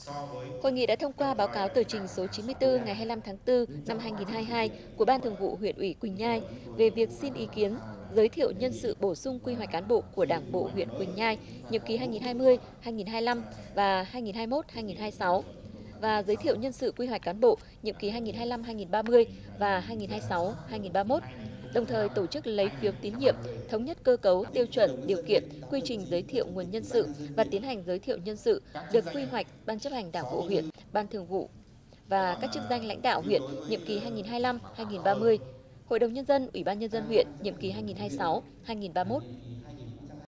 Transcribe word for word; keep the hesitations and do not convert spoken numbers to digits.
Hội nghị đã thông qua báo cáo tờ trình số chín mươi tư ngày hai mươi lăm tháng tư năm hai nghìn không trăm hai mươi hai của Ban Thường vụ huyện ủy Quỳnh Nhai về việc xin ý kiến giới thiệu nhân sự bổ sung quy hoạch cán bộ của Đảng bộ huyện Quỳnh Nhai nhiệm kỳ hai nghìn không trăm hai mươi đến hai nghìn không trăm hai mươi lăm và hai nghìn không trăm hai mươi mốt đến hai nghìn không trăm hai mươi sáu và giới thiệu nhân sự quy hoạch cán bộ nhiệm kỳ hai nghìn không trăm hai mươi lăm đến hai nghìn không trăm ba mươi và hai nghìn không trăm hai mươi sáu đến hai nghìn không trăm ba mươi mốt. Đồng thời tổ chức lấy phiếu tín nhiệm, thống nhất cơ cấu, tiêu chuẩn, điều kiện, quy trình giới thiệu nguồn nhân sự và tiến hành giới thiệu nhân sự được quy hoạch Ban chấp hành Đảng bộ huyện, Ban Thường vụ và các chức danh lãnh đạo huyện nhiệm kỳ hai nghìn không trăm hai mươi lăm đến hai nghìn không trăm ba mươi, Hội đồng nhân dân, Ủy ban nhân dân huyện nhiệm kỳ hai nghìn không trăm hai mươi sáu đến hai nghìn không trăm ba mươi mốt.